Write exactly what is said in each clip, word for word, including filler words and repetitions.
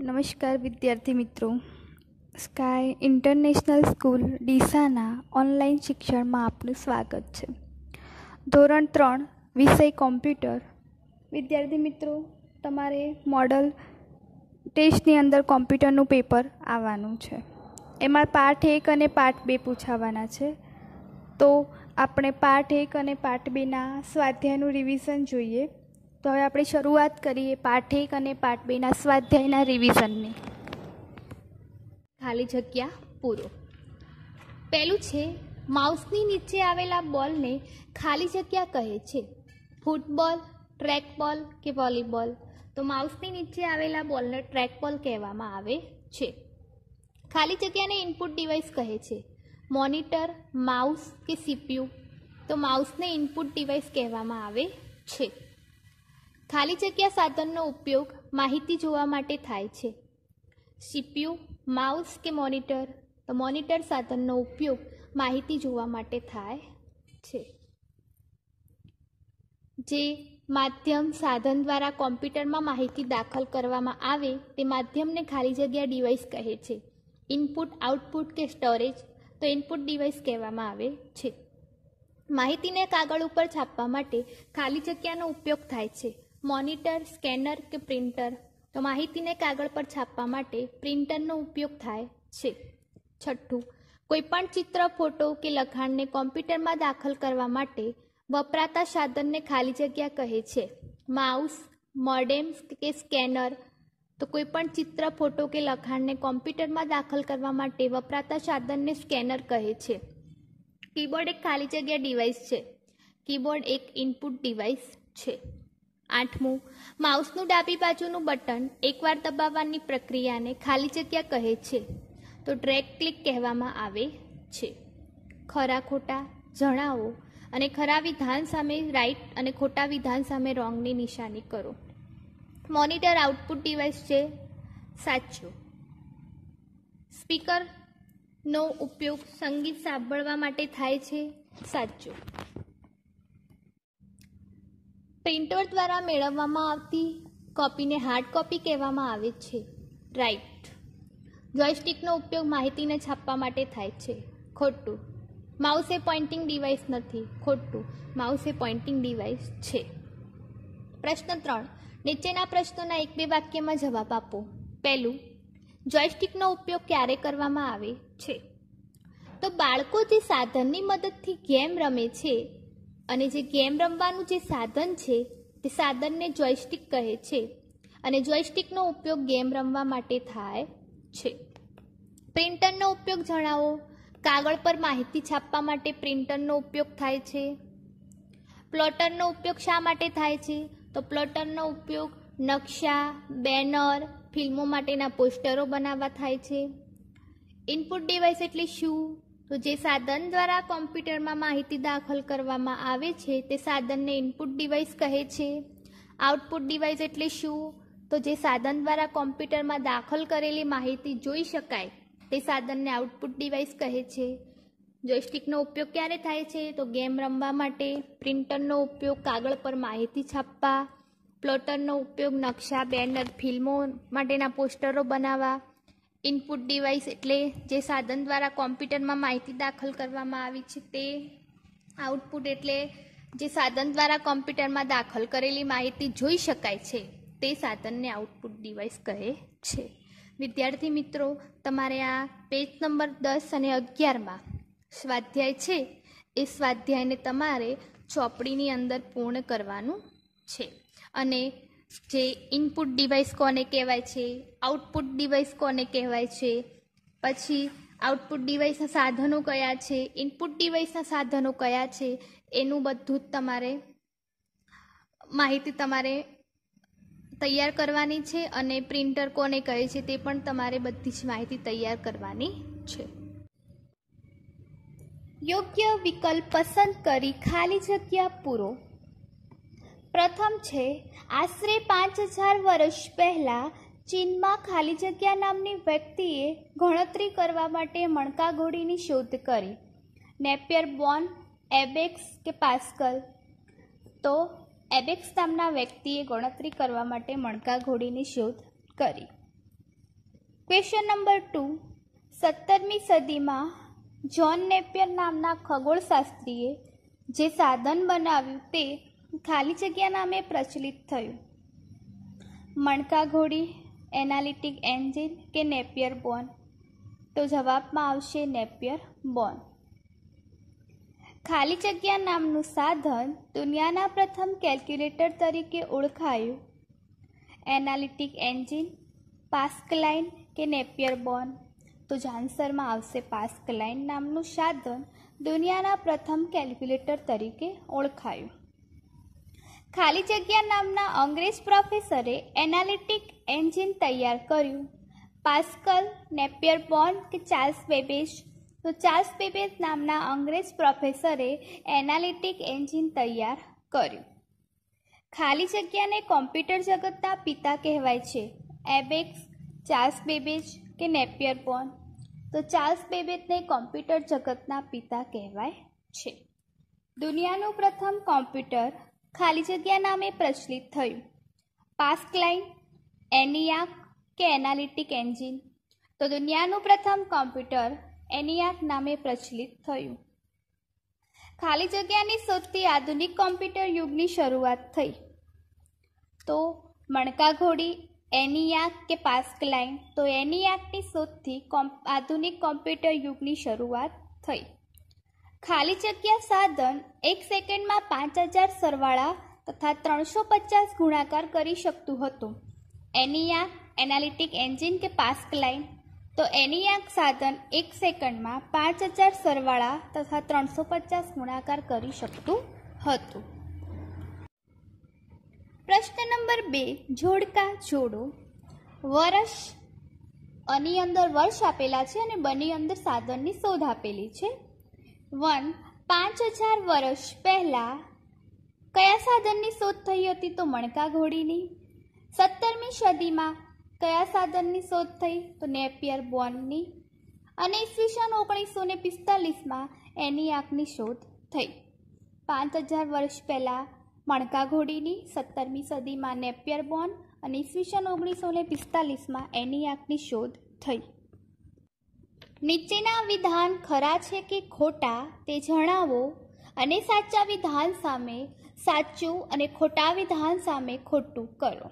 નમસ્કાર વિદ્યાર્થી મિત્રો, સ્કાય ઇન્ટરનેશનલ સ્કૂલ ડીસાના ઓનલાઈન શિક્ષણમાં આપનું સ્વાગત છે. ધોરણ ત્રણ વિષય કોમ્પ્યુટર. વિદ્યાર્થી મિત્રો, તમારે મોડલ ટેસ્ટની અંદર કોમ્પ્યુટરનું પેપર આવવાનું છે. એમાં પાઠ એક અને પાઠ બે પૂછાવાના છે. તો આપણે પાઠ એક અને પાઠ બેના સ્વાધ્યાયનું રિવિઝન જોઈએ. તો હવે આપણે શરૂઆત કરીએ પાઠ એક અને પાઠ બેના સ્વાધ્યાયના રિવિઝનની. ખાલી જગ્યા પૂરો. પહેલું છે, માઉસની નીચે આવેલા બોલને ખાલી જગ્યા કહે છે. ફૂટબોલ, ટ્રેકબોલ કે વોલીબોલ? તો માઉસની નીચે આવેલા બોલને ટ્રેકબોલ કહેવામાં આવે છે. ખાલી જગ્યાને ઇનપુટ ડિવાઇસ કહે છે. મોનિટર, માઉસ કે સીપીયુ? તો માઉસને ઇનપુટ ડિવાઇસ કહેવામાં આવે છે. ખાલી જગ્યા સાધનનો ઉપયોગ માહિતી જોવા માટે થાય છે. સીપીયુ, માઉસ કે મોનિટર? તો મોનિટર સાધનનો ઉપયોગ માહિતી જોવા માટે થાય છે. જે માધ્યમ સાધન દ્વારા કોમ્પ્યુટરમાં માહિતી દાખલ કરવામાં આવે તે માધ્યમને ખાલી જગ્યા ડિવાઇસ કહે છે. ઇનપુટ, આઉટપુટ કે સ્ટોરેજ? તો ઇનપુટ ડિવાઇસ કહેવામાં આવે છે. માહિતીને કાગળ ઉપર છાપવા માટે ખાલી જગ્યાનો ઉપયોગ થાય છે. મોનિટર, સ્કેનર કે પ્રિન્ટર? તો માહિતીને કાગળ પર છાપવા માટે પ્રિન્ટરનો ઉપયોગ થાય છે. છઠ્ઠું, કોઈપણ ચિત્ર, ફોટો કે લખાણને કોમ્પ્યુટરમાં દાખલ કરવા માટે વપરાતા સાધનને ખાલી જગ્યા કહે છે. માઉસ, મોડેમ કે સ્કેનર? તો કોઈપણ ચિત્ર, ફોટો કે લખાણને કોમ્પ્યુટરમાં દાખલ કરવા માટે વપરાતા સાધનને સ્કેનર કહે છે. કીબોર્ડ એક ખાલી જગ્યા ડિવાઇસ છે. કીબોર્ડ એક ઇનપુટ ડિવાઇસ છે. આઠમું, માઉસનું ડાબી બાજુનું બટન એકવાર દબાવવાની પ્રક્રિયાને ખાલી જગ્યા કહે છે. તો ડ્રેગ ક્લિક કહેવામાં આવે છે. ખરા ખોટા જણાવો અને ખરા વિધાન સામે રાઈટ અને ખોટા વિધાન સામે રોંગની નિશાની કરો. મોનિટર આઉટપુટ ડિવાઇસ છે. સાચું. સ્પીકરનો ઉપયોગ સંગીત સાંભળવા માટે થાય છે. સાચું. પ્રિન્ટર દ્વારા મેળવવામાં આવતી કોપીને હાર્ડ કોપી કહેવામાં આવે છે. રાઈટ. જોયસ્ટિકનો ઉપયોગ માહિતીને છાપવા માટે થાય છે. ખોટું. માઉસ એ પોઇન્ટિંગ ડિવાઇસ નથી. ખોટું. માઉસ એ પોઇન્ટિંગ ડિવાઇસ છે. પ્રશ્ન ત્રણ, નીચેના પ્રશ્નોના એક બે વાક્યમાં જવાબ આપો. પહેલું, જોયસ્ટિકનો ઉપયોગ ક્યારે કરવામાં આવે છે? તો બાળકો જે સાધનની મદદથી ગેમ રમે છે અને જે ગેમ રમવાનું જે સાધન છે તે સાધનને જોયસ્ટિક કહે છે અને જોયસ્ટિકનો ઉપયોગ ગેમ રમવા માટે થાય છે. પ્રિન્ટરનો ઉપયોગ જણાવો. કાગળ પર માહિતી છાપવા માટે પ્રિન્ટરનો ઉપયોગ થાય છે. પ્લોટરનો ઉપયોગ શા માટે થાય છે? તો પ્લોટરનો ઉપયોગ નકશા, બેનર, ફિલ્મો માટેના પોસ્ટરો બનાવવા થાય છે. ઇનપુટ ડિવાઇસ એટલે શું? તો જે સાધન દ્વારા કોમ્પ્યુટરમાં માહિતી દાખલ કરવામાં આવે છે તે સાધનને ઇનપુટ ડિવાઇસ કહે છે. આઉટપુટ ડિવાઇસ એટલે શું? તો જે સાધન દ્વારા કોમ્પ્યુટરમાં દાખલ કરેલી માહિતી જોઈ શકાય તે સાધનને આઉટપુટ ડિવાઇસ કહે છે. જોયસ્ટિકનો ઉપયોગ ક્યારે થાય છે? તો ગેમ રમવા માટે. પ્રિન્ટરનો ઉપયોગ કાગળ પર માહિતી છાપવા. પ્લોટરનો ઉપયોગ નકશા, બેનર, ફિલ્મો માટેના પોસ્ટરો બનાવવા. ઇનપુટ ડિવાઇસ એટલે જે સાધન દ્વારા કોમ્પ્યુટરમાં માહિતી દાખલ કરવામાં આવી છે તે. આઉટપુટ એટલે જે સાધન દ્વારા કોમ્પ્યુટરમાં દાખલ કરેલી માહિતી જોઈ શકાય છે તે સાધનને આઉટપુટ ડિવાઇસ કહે છે. વિદ્યાર્થી મિત્રો, તમારે આ પેજ નંબર દસ અને અગિયારમાં સ્વાધ્યાય છે એ સ્વાધ્યાયને તમારે ચોપડીની અંદર પૂર્ણ કરવાનું છે. અને જે ઇનપુટ ડિવાઇસ કોને કહેવાય છે, આઉટપુટ ડિવાઇસ કોને કહેવાય છે, પછી આઉટપુટ ડિવાઇસના સાધનો કયા છે, ઇનપુટ ડિવાઇસના સાધનો કયા છે, એનું બધું જ તમારે માહિતી તમારે તૈયાર કરવાની છે. અને પ્રિન્ટર કોને કહે છે તે પણ તમારે બધી જ માહિતી તૈયાર કરવાની છે. યોગ્ય વિકલ્પ પસંદ કરી ખાલી જગ્યા પૂરો. પ્રથમ છે, આશરે પાંચ હજાર વર્ષ પહેલાં ચીનમાં ખાલી જગ્યા નામની વ્યક્તિએ ગણતરી કરવા માટે મણકા ઘોડીની શોધ કરી. નેપિયર બોન, એબેક્સ કે પાસ્કલ? તો એબેક્સ નામના વ્યક્તિએ ગણતરી કરવા માટે મણકા ઘોડીની શોધ કરી. ક્વેશ્ચન નંબર ટુ, સત્તરમી સદીમાં જ્હોન નેપિયર નામના ખગોળશાસ્ત્રીએ જે સાધન બનાવ્યું તે ખાલી જગ્યા નામે પ્રચલિત થયું. મણકા ઘોડી, એનાલિટિક એન્જિન કે નેપિયર બોન? તો જવાબમાં આવશે નેપિયર બોન. ખાલી જગ્યા નામનું સાધન દુનિયાના પ્રથમ કેલ્ક્યુલેટર તરીકે ઓળખાયું. એનાલિટિક એન્જિન, પાસ્કલાઇન કે નેપિયર બોન? તો આન્સરમાં આવશે પાસ્કલાઇન નામનું સાધન દુનિયાના પ્રથમ કેલ્ક્યુલેટર તરીકે ઓળખાયું. ખાલી જગ્યા નામના અંગ્રેજ પ્રોફેસરે એનાલિટિક એન્જિન તૈયાર કર્યું. પાસ્કલ, નેપિયર બોન કે ચાર્લ્સ બેબેજ? તો ચાર્લ્સ બેબેજ નામના અંગ્રેજ પ્રોફેસરે એનાલિટિક એન્જિન તૈયાર કર્યું. ખાલી જગ્યાને કોમ્પ્યુટર જગતના પિતા કહેવાય છે. એબેક્સ, ચાર્લ્સ બેબેજ કે નેપિયર બોન? તો ચાર્લ્સ બેબેજને કોમ્પ્યુટર જગતના પિતા કહેવાય છે. દુનિયાનું પ્રથમ કોમ્પ્યુટર ખાલી જગ્યા નામે પ્રચલિત થયું. પાસ્કલાઇન, એનિયાક કે એનાલિટિક એન્જિન? તો દુનિયાનું પ્રથમ કોમ્પ્યુટર એનિયાક નામે પ્રચલિત થયું. ખાલી જગ્યાની શોધથી આધુનિક કોમ્પ્યુટર યુગની શરૂઆત થઈ. તો મણકા ઘોડી, એનિયાક કે પાસ્કલાઇન? તો એનિયાકની શોધથી આધુનિક કોમ્પ્યુટર યુગની શરૂઆત થઈ. ખાલી જગ્યા સાધન એક સેકન્ડમાં પાંચ હજાર સરવાળા તથા ત્રણસો પચાસ ગુણાકાર કરી શકતું હતું. એનિયાક, એનાલિટિક એન્જિન કે પાસ્કલાઇન? તો એનિયાક સાધન એક સેકન્ડમાં પાંચ હજાર સરવાળા તથા ત્રણસો પચાસ ગુણાકાર કરી શકતું હતું. પ્રશ્ન નંબર બે, જોડકા જોડો. વર્ષ, અની અંદર વર્ષ આપેલા છે અને બની અંદર સાધનની શોધ આપેલી છે. વન, પાંચ હજાર વર્ષ પહેલાં કયા સાધનની શોધ થઈ હતી? તો મણકા ઘોડીની. સત્તરમી સદીમાં કયા સાધનની શોધ થઈ? તો નેપિયર બોનની. અને ઈસવીસન ઓગણીસો ને પિસ્તાલીસમાં એનિયાકની શોધ થઈ. પાંચ હજાર વર્ષ પહેલાં મણકા ઘોડીની, સત્તરમી સદીમાં નેપિયર બોન અને ઈસવીસન ઓગણીસો ને પિસ્તાલીસમાં એનિયાકની શોધ થઈ. નીચેના વિધાન ખરા છે કે ખોટા તે જણાવો અને સાચા વિધાન સામે સાચું અને ખોટા વિધાન સામે ખોટું કરો.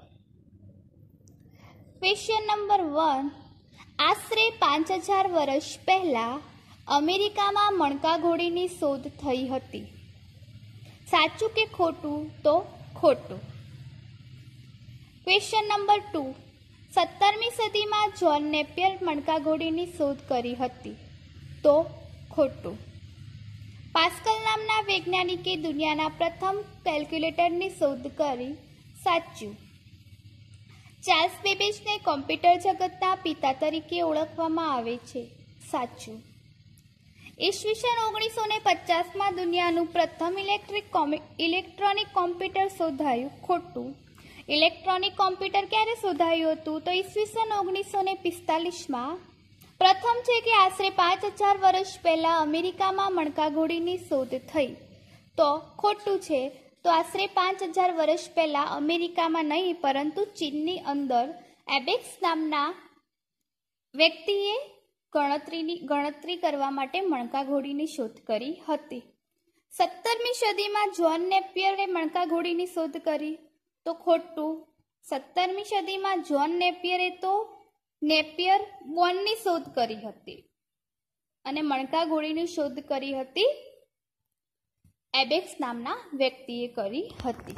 ક્વેશ્ચન નંબર વન, આશરે પાંચ હજાર વર્ષ પહેલાં અમેરિકામાં મણકા ઘોડીની શોધ થઈ હતી. સાચું કે ખોટું? તો ખોટું. ક્વેશ્ચન નંબર ટુ, સત્તરમી સદીમાં જ્હોન નેપિયર મણકા ઘોડીની શોધ કરી હતી. તો ખોટું. પાસ્કલ નામના વૈજ્ઞાનિકે દુનિયાના પ્રથમ કેલ્ક્યુલેટરની શોધ કરી. સાચું. ચાર્લ્સ બેબેજને કોમ્પ્યુટર જગતના પિતા તરીકે ઓળખવામાં આવે છે. સાચું. ઈસવીસન ઓગણીસો ને પચાસમાં દુનિયાનું પ્રથમ ઇલેક્ટ્રિક ઇલેક્ટ્રોનિક કોમ્પ્યુટર શોધાયું. ખોટું. ઇલેક્ટ્રોનિક કોમ્પ્યુટર ક્યારે શોધાયું હતું? તો ઈસવીસન ઓગણીસો ને પિસ્તાલીસમાં. પ્રથમ છે કે આશરે પાંચ હજાર વર્ષ પહેલાં અમેરિકામાં મણકા ઘોડીની શોધ થઈ. તો ખોટું છે. તો આશરે પાંચ હજાર વર્ષ પહેલાં અમેરિકામાં નહીં પરંતુ ચીનની અંદર એબેક્સ નામના વ્યક્તિએ ગણતરીની ગણતરી કરવા માટે મણકા ઘોડીની શોધ કરી હતી. સત્તરમી સદીમાં જ્હોન નેપિયરે મણકા ઘોડીની શોધ કરી. તો ખોટું. સત્તરમી સદીમાં જ્હોન નેપિયરે તો નેપિયર બોનની શોધ કરી હતી અને મણકા ઘોડીની શોધ કરી હતી એબેક્સ નામના વ્યક્તિએ કરી હતી.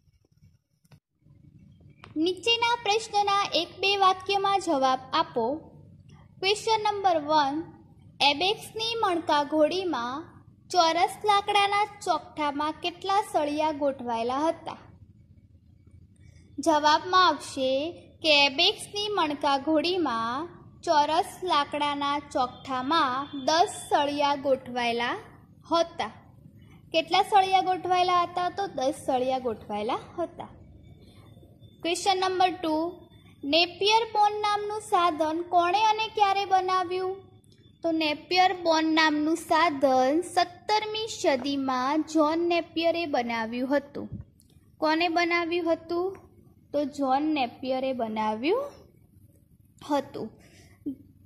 નીચેના પ્રશ્નના એક બે વાક્યમાં જવાબ આપો. ક્વેશ્ચન નંબર વન, એબેક્સની મણકા ઘોડીમાં ચોરસ લાકડાના ચોકઠામાં કેટલા સળિયા ગોઠવાયેલા હતા? જવાબમાં આવશે કે એબેક્સની મણકા ઘોડીમાં ચોરસ લાકડાના ચોકઠામાં દસ સળિયા ગોઠવાયેલા હતા. કેટલા સળિયા ગોઠવાયેલા હતા? તો દસ સળિયા ગોઠવાયેલા હતા. Question number two, Napier bone નામનું સાધન કોણે અને ક્યારે બનાવ્યું? તો નેપિયર બોન નામનું સાધન સત્તરમી સદીમાં જ્હોન નેપિયરે બનાવ્યું હતું. કોને બનાવ્યું હતું? તો જ્હોન નેપિયરે બનાવ્યું હતું.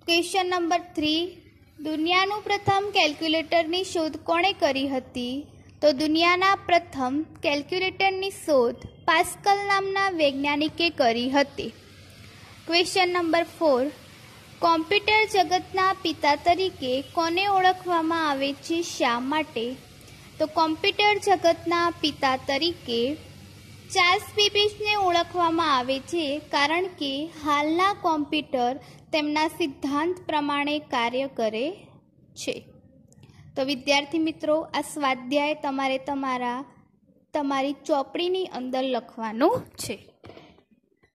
ક્વેશ્ચન નંબર થ્રી, દુનિયાનું પ્રથમ કેલ્ક્યુલેટરની શોધ કોણે કરી હતી? તો દુનિયાના પ્રથમ કેલ્ક્યુલેટરની શોધ પાસ્કલ નામના વૈજ્ઞાનિકે કરી હતી. ક્વેશ્ચન નંબર ફોર, કોમ્પ્યુટર જગતના પિતા તરીકે કોને ઓળખવામાં આવે છે? શા માટે? તો કોમ્પ્યુટર જગતના પિતા તરીકે ચાર્લ્સ બેબેજને ઓળખવામાં આવે છે, કારણ કે હાલના કોમ્પ્યુટર તેમના સિદ્ધાંત પ્રમાણે કાર્ય કરે છે. તો વિદ્યાર્થી મિત્રો, આ સ્વાધ્યાય તમારે તમારા તમારી ચોપડીની અંદર લખવાનું છે.